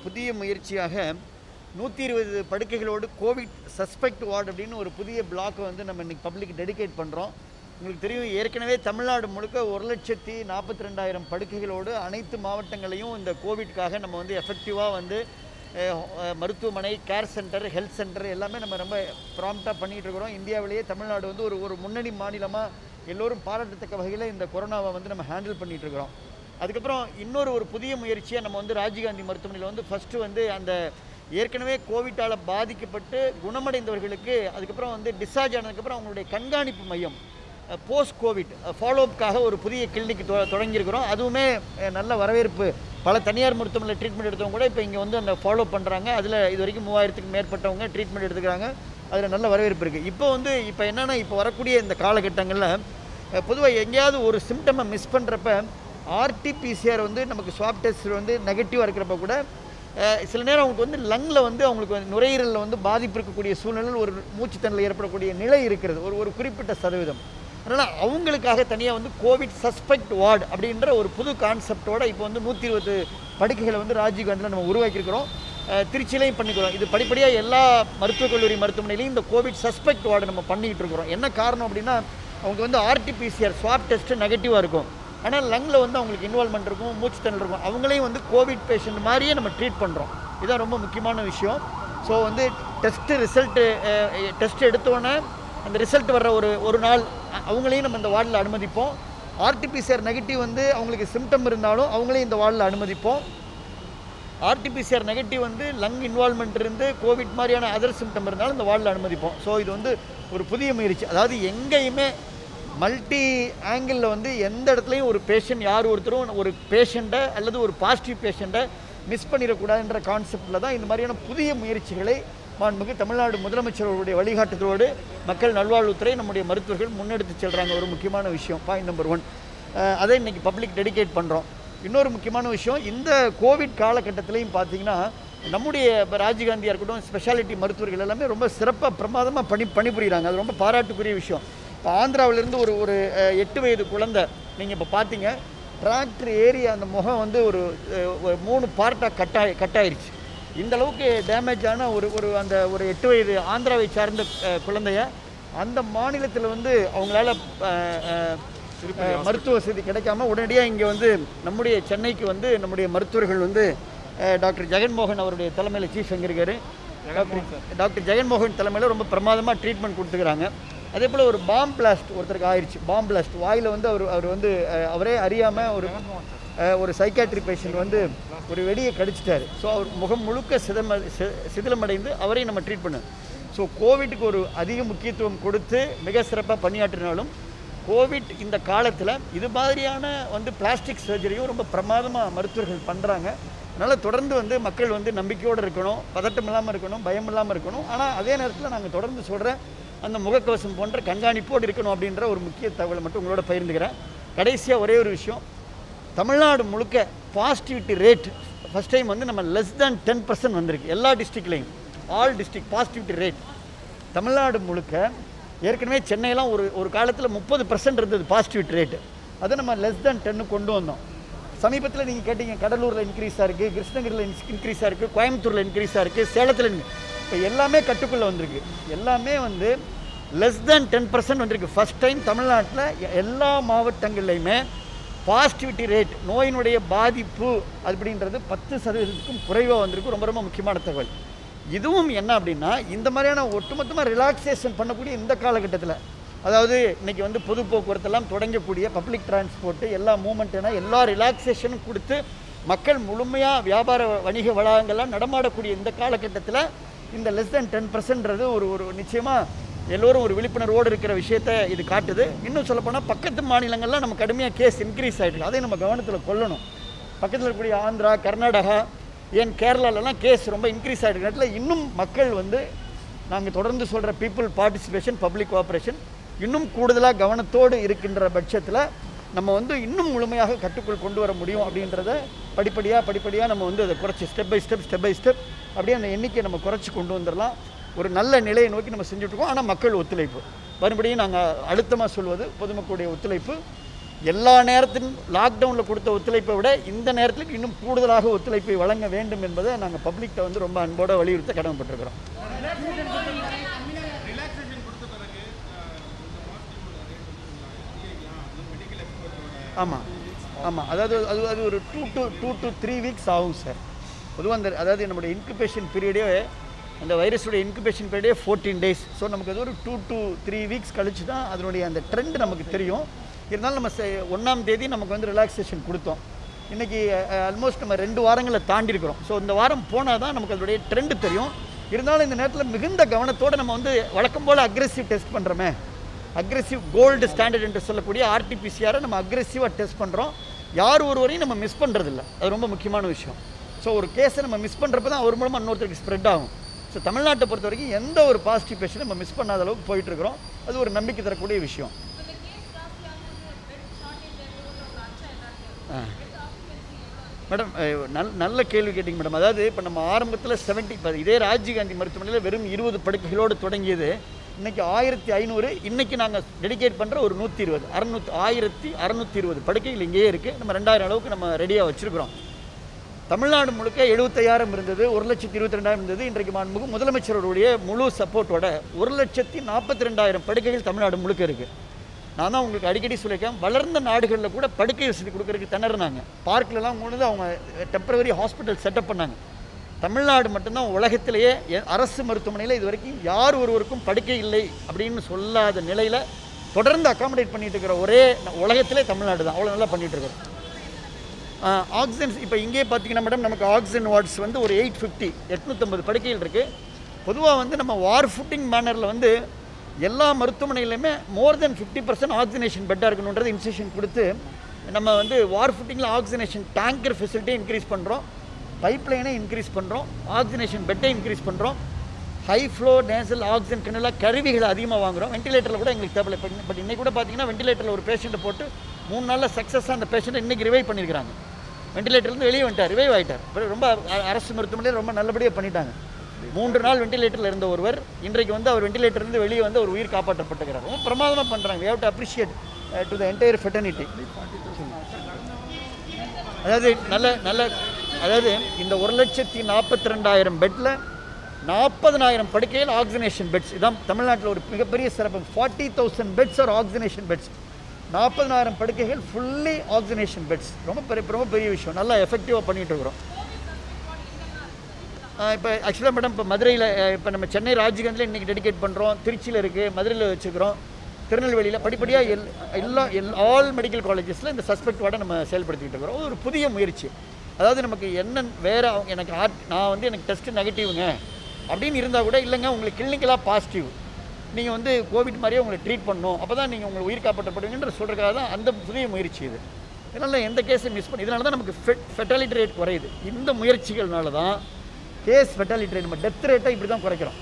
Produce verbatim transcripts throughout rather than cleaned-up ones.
புதிய முயற்சியாக நூற்றி இருபது படுக்கைகளோடு கோவிட் சஸ்பெக்ட் வார்டு அப்படின்னு ஒரு புதிய பிளாக்கை வந்து நம்ம இன்றைக்கி பப்ளிக் டெடிகேட் பண்ணுறோம். உங்களுக்கு தெரியும், ஏற்கனவே தமிழ்நாடு முழுக்க ஒரு லட்சத்தி நாற்பத்தி ரெண்டாயிரம் படுக்கைகளோடு அனைத்து மாவட்டங்களையும் இந்த கோவிட்காக நம்ம வந்து எஃபெக்டிவாக வந்து மருத்துவமனை, கேர் சென்டர், ஹெல்த் சென்டர் எல்லாமே நம்ம ரொம்ப ப்ராம்ப்டாக பண்ணிகிட்டு இருக்கிறோம். இந்தியாவிலேயே தமிழ்நாடு வந்து ஒரு ஒரு முன்னணி மாநிலமாக எல்லோரும் பாராட்டத்தக்க வகையில் இந்த கொரோனாவை வந்து நம்ம ஹேண்டில் பண்ணிகிட்டு இருக்கிறோம். அதுக்கப்புறம் இன்னொரு ஒரு புதிய முயற்சியாக நம்ம வந்து ராஜீவ்காந்தி மருத்துவமனையில் வந்து ஃபஸ்ட்டு வந்து அந்த ஏற்கனவே கோவிட்டால் பாதிக்கப்பட்டு குணமடைந்தவர்களுக்கு அதுக்கப்புறம் வந்து டிஸ்சார்ஜ் ஆனதுக்கப்புறம் அவங்களுடைய கண்காணிப்பு மையம் போஸ்ட் கோவிட் ஃபாலோஅப்காக ஒரு புதிய கிளினிக் தொ தொடங்கியிருக்கிறோம். அதுவுமே நல்ல வரவேற்பு. பல தனியார் மருத்துவமனையில் ட்ரீட்மெண்ட் எடுத்தவங்க கூட இப்போ இங்கே வந்து அந்த ஃபாலோ பண்ணுறாங்க. அதில் இது வரைக்கும் மூவாயிரத்துக்கு மேற்பட்டவங்க ட்ரீட்மெண்ட் எடுத்துக்கிறாங்க. அதில் நல்ல வரவேற்பு இருக்குது. இப்போ வந்து இப்போ என்னென்னா, இப்போ வரக்கூடிய இந்த காலகட்டங்களில் பொதுவாக எங்கேயாவது ஒரு சிம்டமை மிஸ் பண்ணுறப்ப ஆர்டிபிசிஆர் வந்து நமக்கு ஸ்வாப் டெஸ்ட் வந்து நெகட்டிவாக இருக்கிறப்ப கூட சில நேரம் அவங்களுக்கு வந்து லங்கில் வந்து அவங்களுக்கு வந்து நுரையீரலில் வந்து பாதிப்பு இருக்கக்கூடிய சூழ்நிலையில் ஒரு மூச்சுத்தண்ணில் ஏற்படக்கூடிய நிலை இருக்கிறது, ஒரு ஒரு குறிப்பிட்ட சதவீதம். அதனால் அவங்களுக்காக தனியாக வந்து கோவிட் சஸ்பெக்ட் வார்டு அப்படின்ற ஒரு புது கான்செப்டோடு இப்போ வந்து நூற்றி இருபது படுக்கைகளை வந்து ராஜீவ்காந்தியில் நம்ம உருவாக்கியிருக்கிறோம். திருச்சியிலையும் பண்ணிக்கிறோம். இது படிப்படியாக எல்லா மருத்துவக் கல்லூரி மருத்துவமனையிலையும் இந்த கோவிட் சஸ்பெக்ட் வார்டு நம்ம பண்ணிக்கிட்டு இருக்கிறோம். என்ன காரணம் அப்படின்னா, அவங்க வந்து ஆர்டிபிசிஆர் ஸ்வாப் டெஸ்ட்டு நெகட்டிவாக இருக்கும், ஆனால் லங்கில் வந்து அவங்களுக்கு இன்வால்மெண்ட் இருக்கும், மூச்சு தண்ணல் இருக்கும். அவங்களையும் வந்து கோவிட் பேஷண்ட் மாதிரியே நம்ம ட்ரீட் பண்ணுறோம். இதுதான் ரொம்ப முக்கியமான விஷயம். ஸோ வந்து டெஸ்ட்டு ரிசல்ட்டு டெஸ்ட் எடுத்தோன்னே அந்த ரிசல்ட் வர்ற ஒரு ஒரு நாள் அவங்களையும் நம்ம இந்த வார்டில் அனுமதிப்போம். ஆர்டிபிசிஆர் நெகட்டிவ் வந்து அவங்களுக்கு சிம்டம் இருந்தாலும் அவங்களையும் இந்த வார்டில் அனுமதிப்போம். ஆர்டிபிசிஆர் நெகட்டிவ் வந்து லங் இன்வால்மெண்ட் இருந்து கோவிட் மாதிரியான அதர் சிம்டம் இருந்தாலும் இந்த வார்டில் அனுமதிப்போம். ஸோ இது வந்து ஒரு புதிய முயற்சி. அதாவது எங்கேயுமே மல்டி ஆங்கிளில் வந்து எந்த இடத்துலையும் ஒரு பேஷண்ட் யார் ஒருத்தரும் ஒரு பேஷண்ட்டை அல்லது ஒரு பாசிட்டிவ் பேஷண்ட்டை மிஸ் பண்ணிடக்கூடாதுன்ற கான்செப்டில் தான் இந்த மாதிரியான புதிய முயற்சிகளை மாண்புமிகு தமிழ்நாடு முதலமைச்சர்களுடைய வழிகாட்டுதலோடு மக்கள் நல்வாழ்வுத்துறை நம்முடைய மருத்துவர்கள் முன்னெடுத்து செல்கிறாங்க. ஒரு முக்கியமான விஷயம், பாயிண்ட் நம்பர் ஒன். அதை இன்றைக்கி பப்ளிக் டெடிகேட் பண்ணுறோம். இன்னொரு முக்கியமான விஷயம், இந்த கோவிட் காலகட்டத்திலையும் பார்த்திங்கன்னா நம்முடைய ராஜீவ்காந்தியாக இருக்கட்டும், ஸ்பெஷாலிட்டி மருத்துவர்கள் எல்லாமே ரொம்ப சிறப்பாக பிரமாதமாக பணி பணிபுரிகிறாங்க. அது ரொம்ப பாராட்டுக்குரிய விஷயம். இப்போ ஆந்திராவிலேருந்து ஒரு ஒரு எட்டு வயது குழந்தை நீங்கள் இப்போ பார்த்தீங்க, டிராக்டர் ஏறி அந்த முகம் வந்து ஒரு மூணு பார்ட்டாக கட்டாய் கட்டாயிருச்சு. இந்த அளவுக்கு டேமேஜ் ஆன ஒரு ஒரு அந்த ஒரு எட்டு வயது ஆந்திராவை சார்ந்த குழந்தைய அந்த மாநிலத்தில் வந்து அவங்களால மருத்துவ வசதி கிடைக்காம உடனடியாக இங்கே வந்து நம்முடைய சென்னைக்கு வந்து நம்முடைய மருத்துவர்கள் வந்து டாக்டர் ஜெகன்மோகன் அவருடைய தலைமையில் சீஃப் எங்கே இருக்கார், டாக்டர் ஜெகன்மோகன் தலைமையில் ரொம்ப பிரமாதமாக ட்ரீட்மெண்ட் கொடுத்துக்கிறாங்க. அதே போல் ஒரு பாம் பிளாஸ்ட் ஒருத்தருக்கு ஆயிடுச்சு. பாம் பிளாஸ்ட் வாயில் வந்து அவர் அவர் வந்து அவரே அறியாமல் ஒரு ஒரு சைக்காட்ரி பேஷண்ட் வந்து ஒரு வெடியை கடிச்சிட்டாரு. ஸோ அவர் முகம் முழுக்க சிதம சிதிலமடைந்து அவரையும் நம்ம ட்ரீட் பண்ணோம். ஸோ கோவிட்டுக்கு ஒரு அதிக முக்கியத்துவம் கொடுத்து மிக சிறப்பாக பணியாற்றினாலும் கோவிட் இந்த காலத்தில் இது மாதிரியான வந்து பிளாஸ்டிக் சர்ஜரியும் ரொம்ப பிரமாதமாக மருத்துவர்கள் பண்ணுறாங்க. அதனால் தொடர்ந்து வந்து மக்கள் வந்து நம்பிக்கையோடு இருக்கணும், பதட்டம் இல்லாமல் இருக்கணும், பயம் இல்லாமல் இருக்கணும். ஆனால் அதே நேரத்தில் நாங்கள் தொடர்ந்து சொல்கிறேன், அந்த முகக்கவசம் போன்ற கண்காணிப்போடு இருக்கணும் அப்படின்ற ஒரு முக்கிய தகவலை மட்டும் உங்களோட பகிர்ந்துக்கிறேன். கடைசியாக ஒரே ஒரு விஷயம், தமிழ்நாடு முழுக்க பாசிட்டிவிட்டி ரேட் ஃபஸ்ட் டைம் வந்து நம்ம லெஸ் தேன் டென் பர்சன்ட் வந்திருக்கு. எல்லா டிஸ்ட்ரிக்ட்லையும் all district positivity rate Tamil Nadu முழுக்க. ஏற்கனவே சென்னையெல்லாம் ஒரு ஒரு காலத்தில் முப்பது பர்சன்ட் இருந்தது பாசிட்டிவிட்டி ரேட்டு. அதை நம்ம லெஸ் தேன் டென்னு கொண்டு வந்தோம். சமீபத்தில் நீங்கள் கேட்டீங்க, கடலூரில் இன்க்ரீஸாக இருக்குது, கிருஷ்ணகிரியில் இன்க்ரீஸாக இருக்குது, கோயம்புத்தூரில் இன்க்ரீஸாக இருக்குது, சேலத்தில் இப்போ எல்லாமே கட்டுக்குள்ளே வந்திருக்கு. எல்லாமே வந்து லெஸ் தேன் டென் பர்சன்ட் வந்திருக்கு. ஃபஸ்ட் டைம் தமிழ்நாட்டில் எல்லா மாவட்டங்கள்லையுமே பாசிட்டிவிட்டி ரேட், நோயினுடைய பாதிப்பு அப்படின்றது பத்து சதவீதத்துக்கும் குறைவாக வந்திருக்கு. ரொம்ப ரொம்ப முக்கியமான தகவல். இதுவும் என்ன அப்படின்னா, இந்த மாதிரியான ஒட்டுமொத்தமாக ரிலாக்ஸேஷன் பண்ணக்கூடிய இந்த காலகட்டத்தில், அதாவது இன்றைக்கி வந்து பொது போக்குவரத்தெல்லாம் தொடங்கக்கூடிய பப்ளிக் டிரான்ஸ்போர்ட்டு எல்லா மூமெண்ட்டுனா எல்லா ரிலாக்ஸேஷனும் கொடுத்து மக்கள் முழுமையாக வியாபார வணிக வளாகங்கள்லாம் நடமாடக்கூடிய இந்த காலகட்டத்தில் இந்த லெஸ் தேன் டென் பர்சன்ட்றது ஒரு ஒரு நிச்சயமாக எல்லோரும் ஒரு விழிப்புணர்வோடு இருக்கிற விஷயத்தை இது காட்டுது. இன்னும் சொல்லப்போனால் பக்கத்து மாநிலங்கள்லாம் நம்ம கடுமையாக கேஸ் இன்க்ரீஸ் ஆகிட்டு, அதை நம்ம கவனத்தில் கொள்ளணும். பக்கத்தில் இருக்கக்கூடிய ஆந்திரா, கர்நாடகா, ஏன் கேரளாலெலாம் கேஸ் ரொம்ப இன்க்ரீஸ் ஆகிட்டு நேரத்தில் இன்னும் மக்கள் வந்து நாங்கள் தொடர்ந்து சொல்கிற பீப்புள் பார்ட்டிசிபேஷன், பப்ளிக் கோஆப்ரேஷன் இன்னும் கூடுதலாக கவனத்தோடு இருக்கின்ற பட்சத்தில் நம்ம வந்து இன்னும் முழுமையாக கட்டுக்குள் கொண்டு வர முடியும் அப்படின்றத படிப்படியாக படிப்படியாக நம்ம வந்து அதை குறைச்சி step by step step by step அப்படியே அந்த எண்ணிக்கையை நம்ம குறைச்சி கொண்டு வந்துடலாம். ஒரு நல்ல நிலையை நோக்கி நம்ம செஞ்சுட்ருக்கோம். ஆனால் மக்கள் ஒத்துழைப்பு மறுபடியும் நாங்கள் அழுத்தமாக சொல்வது, பொதுமக்களுடைய ஒத்துழைப்பு எல்லா நேரத்திலும் லாக்டவுனில் கொடுத்த ஒத்துழைப்பை விட இந்த நேரத்தில் இன்னும் கூடுதலாக ஒத்துழைப்பை வழங்க வேண்டும் என்பதை நாங்கள் பப்ளிக்கிட்ட வந்து ரொம்ப அன்போடு வலியுறுத்த கடமைப்பட்டிருக்கிறோம். ஆமாம் ஆமாம் அதாவது அது அது ஒரு two to two to three weeks ஆகும் சார். பொதுவாக அந்த அதாவது நம்முடைய இன்குபேஷன் பீரியடே அந்த வைரஸோட இன்குபேஷன் பீரியடே ஃபோர்டீன் டேஸ். ஸோ நமக்கு அது ஒரு டூ டு த்ரீ வீக்ஸ் கழிச்சு தான் அதனுடைய அந்த ட்ரெண்ட் நமக்கு தெரியும். இருந்தாலும் நம்ம ஒன்றாம் தேதி நமக்கு வந்து ரிலாக்ஸேஷன் கொடுத்தோம். இன்றைக்கி ஆல்மோஸ்ட் நம்ம ரெண்டு வாரங்களை தாண்டி இருக்கிறோம். ஸோ இந்த வாரம் போனால் தான் நமக்கு அதனுடைய ட்ரெண்டு தெரியும். இருந்தாலும் இந்த நேரத்தில் மிகுந்த கவனத்தோடு நம்ம வந்து வழக்கம் போல் அக்ரெசிவ் டெஸ்ட் பண்ணுறோமே, அக்ரெசிவ் கோல்டு ஸ்டாண்டர்ட் என்று சொல்லக்கூடிய ஆர்டிபிசிஆரை நம்ம அக்ரெசிவாக டெஸ்ட் பண்ணுறோம். யார் ஒருவரையும் நம்ம மிஸ் பண்ணுறதில்ல, அது ரொம்ப முக்கியமான விஷயம். ஸோ ஒரு கேஸை நம்ம மிஸ் பண்ணுறப்ப தான் அவர் மூலமாக இன்னொருத்தருக்கு ஸ்ப்ரெட் ஆகும். ஸோ தமிழ்நாட்டை பொறுத்த வரைக்கும் எந்த ஒரு பாசிட்டிவ் பேஷண்ட் நம்ம மிஸ் பண்ணாத அளவுக்கு போயிட்டுருக்கிறோம். அது ஒரு நம்பிக்கை தரக்கூடிய விஷயம். மேடம் நல் நல்ல கேள்வி கேட்டிங்க மேடம். அதாவது இப்போ நம்ம ஆரம்பத்தில் செவன்ட்டி இப்போ இதே ராஜீவ்காந்தி மருத்துவமனையில் வெறும் இருபது படுக்கைகளோடு தொடங்கியது. இன்றைக்கி ஆயிரத்தி ஐநூறு இன்றைக்கி நாங்கள் டெடிகேட் பண்ணுற ஒரு நூற்றி இருபது அறுநூற்றி ஆயிரத்தி அறநூற்றி இருபது படுக்கைகள் இங்கேயே இருக்குது. நம்ம ரெண்டாயிரம் அளவுக்கு நம்ம ரெடியாக வச்சுருக்கிறோம். தமிழ்நாடு முழுக்க எழுபத்தையாயிரம் இருந்தது, ஒரு லட்சத்தி இருபத்தி ரெண்டாயிரம் இருந்தது. இன்றைக்கு மாண்புமிகு முதலமைச்சருடைய முழு சப்போர்ட்டோட ஒரு லட்சத்தி நாற்பத்தி ரெண்டாயிரம் படுக்கைகள் தமிழ்நாடு முழுக்க இருக்குது. நான் தான் உங்களுக்கு அடிக்கடி சொல்லியிருக்கேன், வளர்ந்த நாடுகளில் கூட படுக்கை வசதி கொடுக்கறதுக்கு திணறினாங்க. பார்க்கிலலாம் கொண்டு அவங்க டெம்பரவரி ஹாஸ்பிட்டல் செட்டப் பண்ணாங்க. தமிழ்நாடு மட்டும்தான் உலகத்திலேயே அரசு மருத்துவமனையில் இது வரைக்கும் யார் ஒருவருக்கும் படுக்கை இல்லை அப்படின்னு சொல்லாத நிலையில் தொடர்ந்து அக்காமடேட் பண்ணிட்டு இருக்கிற ஒரே உலகத்திலே தமிழ்நாடு தான். அவ்வளோ நல்லா பண்ணிகிட்டு இருக்கிறோம். ஆக்சிஜன் இப்போ இங்கே பார்த்தீங்கன்னா மேடம் நமக்கு ஆக்சிஜன் வார்ட்ஸ் வந்து ஒரு எயிட் ஃபிஃப்டி எட்நூற்றம்பது படுக்கைகள் இருக்குது. பொதுவாக வந்து நம்ம வார் ஃபுட்டிங் மேனரில் வந்து எல்லா மருத்துவமனையிலுமே more than fifty percent oxygenation பெட்டாக இருக்கணுன்றது இன்ஸ்ட்ரக்ஷன் கொடுத்து நம்ம வந்து வார் ஃபுட்டிங்கில் ஆக்சிஜனேஷன் டேங்கர் ஃபெசிலிட்டியை இன்க்ரீஸ் பண்ணுறோம், பைப்லைனை இன்க்ரீஸ் பண்ணுறோம், ஆக்சிஜனேஷன் பெட்டை இன்க்ரீஸ் பண்ணுறோம், ஹை ஃப்ளோ நேசல் ஆக்சிஜன் கனலாக கருவிகளை அதிகமாக வாங்குகிறோம். வெண்டிலேட்டரில் கூட எங்களுக்கு தேவை. பட் இன்றைக்கி கூட பார்த்தீங்கன்னா வெண்டிலேட்டரில் ஒரு பேஷண்ட்டை போட்டு மூணு நாளில் சக்ஸஸாக அந்த பேஷண்ட்டை இன்றைக்கி ரிவைவ் பண்ணியிருக்கிறாங்க. வெண்டிலேட்டர்லேருந்து வெளியே வந்துட்டார், ரிவைவ் ஆகிட்டார். ரொம்ப அரசு மருத்துவமனையில் ரொம்ப நல்லபடியாக பண்ணிட்டாங்க. மூன்று நாள் வெண்டிலேட்டரில் இருந்த ஒருவர் இன்றைக்கு வந்து அவர் வெண்டிலேட்டர்லேருந்து வெளியே வந்து ஒரு உயிர் காப்பாற்றப்பட்டுக்கிறார். ரொம்ப பிரமாதமாக பண்ணுறாங்க. We have to appreciate to the entire fraternity. அதாவது நல்ல நல்ல அதாவது இந்த ஒரு லட்சத்தி நாற்பத்தி ரெண்டாயிரம் பெட்டில் நாற்பதனாயிரம் படுக்கையில் ஆக்சிஜனேஷன் பெட்ஸ். இதான் தமிழ்நாட்டில் ஒரு மிகப்பெரிய சிறப்பு. Forty thousand beds are oxygenation beds. நாற்பதனாயிரம் படுக்கைகள் ஃபுல்லி ஆக்சிஜனேஷன் பெட்ஸ். ரொம்ப பெரிய ரொம்ப பெரிய விஷயம். நல்லா எஃபெக்டிவாக பண்ணிகிட்டு இருக்கிறோம். இப்போ ஆக்சுவலாக மேடம் இப்போ மதுரையில் இப்போ நம்ம சென்னை ராஜீவ்காந்தில் இன்றைக்கி டெடிகேட் பண்ணுறோம், திருச்சியில் இருக்குது, மதுரையில் வச்சுக்கிறோம், திருநெல்வேலியில் படிப்படியாக எல் எல்லா எல் ஆல் மெடிக்கல் காலேஜஸில் இந்த சஸ்பெக்ட் வார்டை நம்ம செயல்படுத்திக்கிட்டு இருக்கிறோம். ஒரு புதிய முயற்சி. அதாவது நமக்கு என்ன வேறு எனக்கு ஆர்ட் நான் வந்து எனக்கு டெஸ்ட்டு நெகட்டிவ்ங்க அப்படின்னு இருந்தால் கூட இல்லைங்க உங்களுக்கு கிளினிக்கலாக பாசிட்டிவ், நீங்கள் வந்து கோவிட் மாதிரியே உங்களை ட்ரீட் பண்ணணும், அப்போ தான் நீங்கள் உங்களை உயிர் காப்பாற்றப்படுவீங்கன்ற சொல்கிறதுக்காக தான் அந்த புதிய முயற்சி இது. இதனால் எந்த கேஸை மிஸ் பண்ணி இதனால தான் நமக்கு ஃபெட் ஃபெட்டாலிட்டி ரேட் குறையுது. இந்த முயற்சிகள்னால தான் கேஸ் ஃபெட்டாலிட்டி ரேட் நம்ம டெத் ரேட்டை இப்படி தான் குறைக்கிறோம்.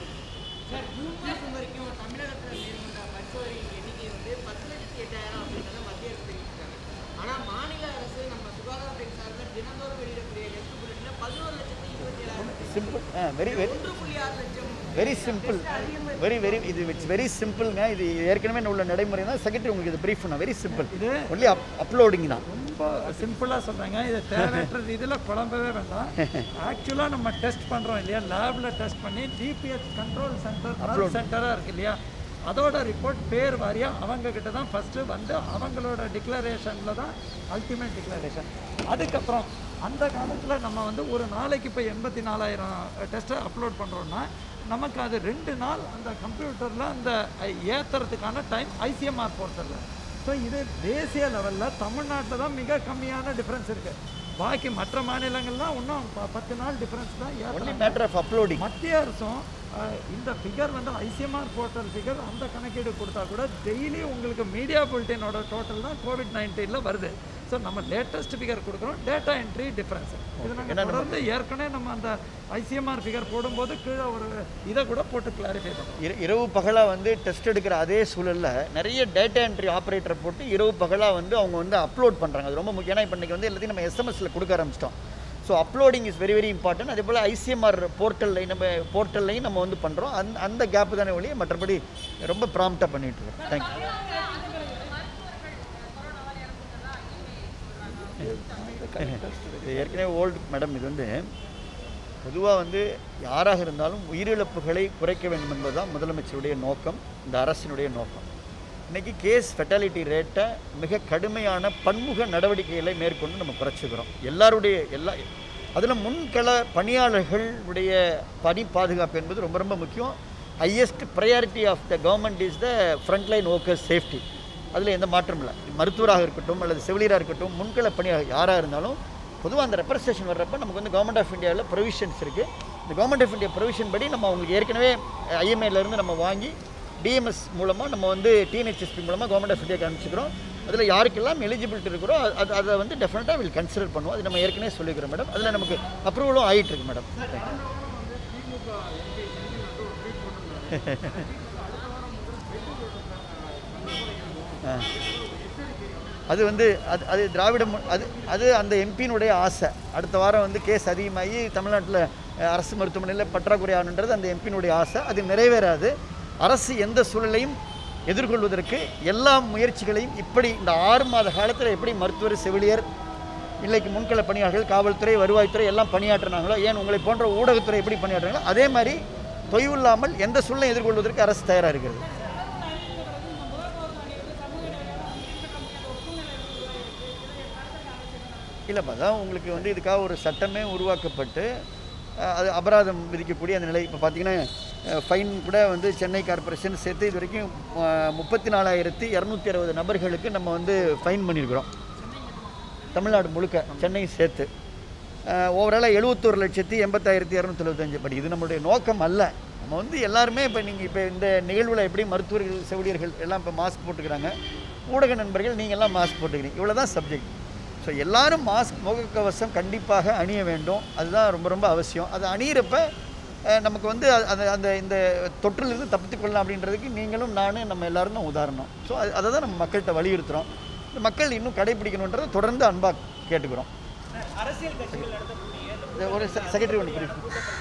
Simple very very very simple very very இது இட்ஸ் வெரி சிம்பிள்ங்க. இது ஏற்கனவே உள்ள நடைமுறை தான். செக்ரட்டரி உங்களுக்கு இது ப்ரீஃப் பண்ண வெரி சிம்பிள். இது ஒன்லி அப் அப்லோடிங் தான். ரொம்ப சிம்பிளாக சொல்கிறாங்க. இது தேவையற்ற இதில் குழம்பவே வேண்டாம். ஆக்சுவலாக நம்ம டெஸ்ட் பண்ணுறோம் இல்லையா, லேபில் டெஸ்ட் பண்ணி டிபிஹெச் கண்ட்ரோல் சென்டர் அப்லோட் சென்டராக இருக்குது இல்லையா, அதோட ரிப்போர்ட் பேர் வாரியாக அவங்கக்கிட்ட தான் ஃபஸ்ட்டு வந்து அவங்களோட டிக்ளரேஷனில் தான் அல்டிமேட் டிக்ளரேஷன். அதுக்கப்புறம் அந்த காலத்தில் நம்ம வந்து ஒரு நாளைக்கு இப்போ எண்பத்தி நாலாயிரம் டெஸ்ட்டை அப்லோட் பண்ணுறோன்னா நமக்கு அது ரெண்டு நாள் அந்த கம்ப்யூட்டரில் அந்த ஏற்றுறதுக்கான டைம் ஐசிஎம்ஆர் போர்ட்டலில். ஸோ இது தேசிய லெவலில் தமிழ்நாட்டில் தான் மிக கம்மியான டிஃப்ரென்ஸ் இருக்குது. பாக்கி மற்ற மாநிலங்கள்லாம் இன்னும் பத்து நாள் டிஃப்ரென்ஸ் தான். Matter of uploading. மத்திய அரசும் இந்த ஃபிகர் வந்து ஐசிஎம்ஆர் போர்ட்டல் ஃபிகர் அந்த கணக்கீடு கொடுத்தா கூட டெய்லி உங்களுக்கு மீடியா புல்டனோட டோட்டல் தான் கோவிட் நைன்டீனில் வருது. ஸோ நம்ம லேட்டஸ்ட் ஃபிகர் கொடுக்குறோம், டேட்டா என்ட்ரி டிஃப்ரென்ஸ். இது நாங்கள் தொடர்ந்து ஏற்கனவே நம்ம அந்த ஐசிஎம்ஆர் ஃபிகர் போடும்போது கீழே ஒரு இதை கூட போட்டு கிளாரிஃபை பண்ணுறோம். இரவு பகலாக வந்து டெஸ்ட் எடுக்கிற அதே சூழலில் நிறைய டேட்டா என்ட்ரி ஆப்ரேட்டரை போட்டு இரவு பகலாக வந்து அவங்க வந்து அப்லோட் பண்ணுறாங்க. அது ரொம்ப முக்கியம். ஏன்னா இப்போ இன்றைக்கி வந்து எல்லாத்தையும் நம்ம எஸ்எம்எஸில் கொடுக்க ஆரம்பிச்சிட்டோம். So uploading is very very important. அதே போல் ஐசிஎம்ஆர் போர்ட்டல்லையும் நம்ம போர்ட்டல்லையும் நம்ம வந்து பண்ணுறோம். அந்த அந்த கேப்பு தானே ஒழிய மற்றபடி ரொம்ப ப்ராம்ப்டாக பண்ணிகிட்டு இருக்கோம். தேங்க்யூ. இது ஏற்கனவே ஓல்டு மேடம். இது வந்து பொதுவாக வந்து யாராக இருந்தாலும் உயிரிழப்புகளை குறைக்க வேண்டும் என்பது தான் முதலமைச்சருடைய நோக்கம், இந்த அரசினுடைய நோக்கம். இன்றைக்கி கேஸ் ஃபெட்டாலிட்டி ரேட்டை மிக கடுமையான பன்முக நடவடிக்கைகளை மேற்கொண்டு நம்ம குறைச்சிக்கிறோம். எல்லாருடைய எல்லா அதில் முன்கள பணியாளர்களுடைய பணி பாதுகாப்பு என்பது ரொம்ப ரொம்ப முக்கியம். Highest priority of the government is the frontline workers safety. அதில் எந்த மாற்றம் இல்லை. மருத்துவராக இருக்கட்டும் அல்லது செவிலியராக இருக்கட்டும், முன்கள பணியாளர் யாராக இருந்தாலும் பொதுவாக அந்த ரெப்ரசன்டேஷன் வர்றப்போ நமக்கு வந்து கவர்மெண்ட் ஆஃப் இந்தியாவில் ப்ரொவிஷன்ஸ் இருக்குது. இந்த கவர்மெண்ட் ஆஃப் இந்தியா ப்ரொவிஷன் படி நம்ம அவங்களுக்கு ஏற்கனவே ஐஎம்ஏலேருந்து நம்ம வாங்கி டிஎம்எஸ் மூலமாக நம்ம வந்து டிஎன்ஹெச்எஸ்பி மூலமாக கவர்மெண்ட் ஆஃப் இந்தியாவுக்கு அனுப்பிச்சிக்கிறோம். அதில் யாருக்கெல்லாம் எலிஜிபிலிட்டி இருக்கிறோ அது அதை வந்து டெஃபினட்டாக வில் கன்சிடர் பண்ணுவோம். அது நம்ம ஏற்கனவே சொல்லிக்கிறோம் மேடம். அதில் நமக்கு அப்ரூவலும் ஆகிட்டு இருக்கு மேடம். அது வந்து அது அது திராவிட அது அது அந்த எம்பியினுடைய ஆசை. அடுத்த வாரம் வந்து கேஸ் அதிகமாகி தமிழ்நாட்டில் அரசு மருத்துவமனையில் பற்றாக்குறை ஆகணுன்றது அந்த எம்பியினுடைய ஆசை. அது நிறைவேறாது. அரசு எந்த சூழலையும் எதிர்கொள்வதற்கு எல்லா முயற்சிகளையும் இப்படி இந்த ஆறு மாத காலத்தில் எப்படி மருத்துவர், செவிலியர், இல்லைக்கு முன்கள பணியாளர்கள், காவல்துறை, வருவாய்த்துறை எல்லாம் பணியாற்றினாங்களோ, ஏன் உங்களை போன்ற ஊடகத்துறை எப்படி பணியாற்றுறாங்களோ அதே மாதிரி தொய்வில்லாமல் எந்த சூழலையும் எதிர்கொள்வதற்கு அரசு தயாராக இருக்கிறது. இல்லைப்பா, தான் உங்களுக்கு வந்து இதுக்காக ஒரு சட்டமே உருவாக்கப்பட்டு அது அபராதம் விதிக்கக்கூடிய அந்த நிலை. இப்போ பார்த்தீங்கன்னா ஃபைன் கூட வந்து சென்னை கார்பரேஷன் சேர்த்து இது வரைக்கும் முப்பத்தி நாலாயிரத்தி இரநூத்தி அறுபது நபர்களுக்கு நம்ம வந்து ஃபைன் பண்ணியிருக்கிறோம். தமிழ்நாடு முழுக்க சென்னை சேர்த்து ஓவராலாக எழுபத்தோரு லட்சத்தி எண்பத்தாயிரத்தி இரநூத்தி எழுபத்தஞ்சு. பட் இது நம்மளுடைய நோக்கம் அல்ல. நம்ம வந்து எல்லாருமே இப்போ நீங்கள் இப்போ இந்த நிகழ்வில் எப்படி மருத்துவர்கள், செவிலியர்கள் எல்லாம் இப்போ மாஸ்க் போட்டுக்கிறாங்க, ஊடக நண்பர்கள் நீங்கள் எல்லாம் மாஸ்க் போட்டுக்கிறீங்க, இவ்வளோ தான் சப்ஜெக்ட். ஸோ எல்லோரும் மாஸ்க், முகக்கவசம் கண்டிப்பாக அணிய வேண்டும். அதுதான் ரொம்ப ரொம்ப அவசியம். அது அணியிறப்ப நமக்கு வந்து அந்த அந்த இந்த தொற்றிலிருந்து தப்பித்துக் கொள்ளலாம் அப்படின்றதுக்கு நீங்களும் நானும் நம்ம எல்லோரும் தான் உதாரணம். ஸோ அது அதை தான் நம்ம மக்கள்கிட்ட வலியுறுத்துகிறோம். இந்த மக்கள் இன்னும் கடைபிடிக்கணுன்றதை தொடர்ந்து அன்பாக கேட்டுக்கிறோம். அரசியல் கட்சிகள் ஒரு செக்ரட்டரி ஒன்று புரியும்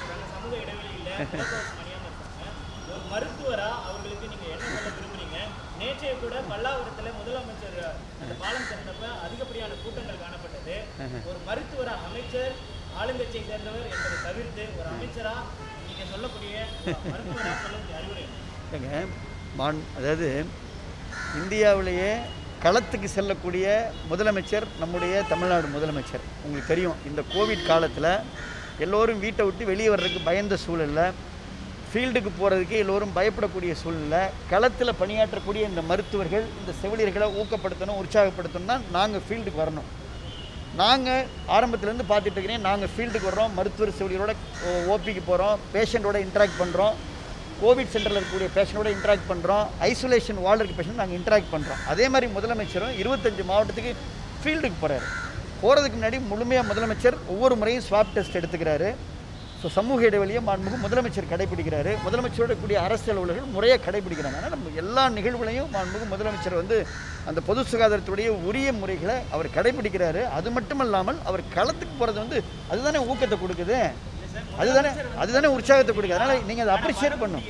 மருத்துவரா அவர்களுக்கு நீங்க என்ன சொல்ல விரும்புறீங்க? நேற்றைய கூட பல்லாவரத்தில் முதலமைச்சர் பாலம் திறந்தப்ப அதிகப்படியான கூட்டங்கள் காணப்பட்டது. ஒரு மருத்துவரா, அமைச்சர் ஆளுங்கட்சியை சேர்ந்தவர் என்பதை தவிர்த்து ஒரு அமைச்சரா நீங்க சொல்லக்கூடிய மருத்துவரா சொல்லக்கூடிய அறிவுரை மான் அதாவது இந்தியாவிலேயே களத்துக்கு செல்லக்கூடிய முதலமைச்சர் நம்முடைய தமிழ்நாடு முதலமைச்சர். உங்களுக்கு தெரியும், இந்த கோவிட் காலத்தில் எல்லோரும் வீட்டை விட்டு வெளியே வர்றதுக்கு பயந்த சூழலில், ஃபீல்டுக்கு போகிறதுக்கு எல்லோரும் பயப்படக்கூடிய சூழ்நிலை, களத்தில் பணியாற்றக்கூடிய இந்த மருத்துவர்கள், இந்த செவிலியர்களை ஊக்கப்படுத்தணும், உற்சாகப்படுத்தணும் தான் நாங்கள் ஃபீல்டுக்கு வரணும். நாங்கள் ஆரம்பத்துலேருந்து பார்த்துட்டு இருக்கிறேன். நாங்கள் ஃபீல்டுக்கு வர்றோம், மருத்துவர் செவிலியரோட ஓபிக்கு போகிறோம், பேஷண்ட்டோட இன்ட்ராக்ட் பண்ணுறோம், கோவிட் சென்டரில் இருக்கக்கூடிய பேஷண்ட்டோட இன்ட்ராக்ட் பண்ணுறோம், ஐசோலேஷன் வார்டு இருக்க பேஷண்ட் நாங்கள் இன்ட்ராக்ட் பண்ணுறோம். அதே மாதிரி முதலமைச்சரும் இருபத்தஞ்சி மாவட்டத்துக்கு ஃபீல்டுக்கு போகிறாரு. போகிறதுக்கு முன்னாடி முழுமையாக முதலமைச்சர் ஒவ்வொரு முறையும் ஸ்வாப் டெஸ்ட் எடுத்துக்கிறாரு. ஸோ சமூக இடைவெளியை மாண்புமிகு முதலமைச்சர் கடைபிடிக்கிறாரு. முதலமைச்சரோட கூடிய அரசு அலுவலர்கள் முறையாக கடைபிடிக்கிறாங்க. ஆனால் நம்ம எல்லா நிகழ்வுகளையும் மாண்புமிகு முதலமைச்சர் வந்து அந்த பொது சுகாதாரத்துடைய உரிய முறைகளை அவர் கடைபிடிக்கிறாரு. அது மட்டும் இல்லாமல் அவர் களத்துக்கு போகிறது வந்து அதுதானே ஊக்கத்தை கொடுக்குது, அதுதானே அதுதானே உற்சாகத்தை கொடுக்குது. அதனால் நீங்கள் அதை அப்ரிஷியேட் பண்ணணும்.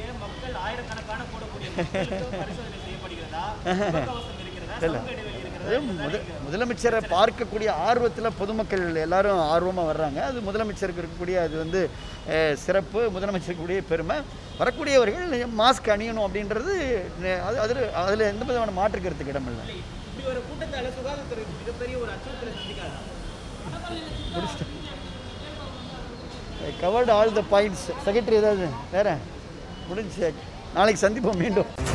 இல்லை, முத முதலமைச்சரை பார்க்கக்கூடிய ஆர்வத்தில் பொதுமக்கள் எல்லாரும் ஆர்வமாக வர்றாங்க. அது முதலமைச்சருக்கு இருக்கக்கூடிய அது வந்து சிறப்பு, முதலமைச்சருக்கு கூடிய பெருமை. வரக்கூடியவர்கள் மாஸ்க் அணியணும் அப்படின்றது அது அதில் அதில் எந்த விதமான மாற்று கருத்துக்கு இடமில்லை. Covered all the points. Secretary ஏதாவது வேற முடிஞ்சு, நாளைக்கு சந்திப்போம் மீண்டும்.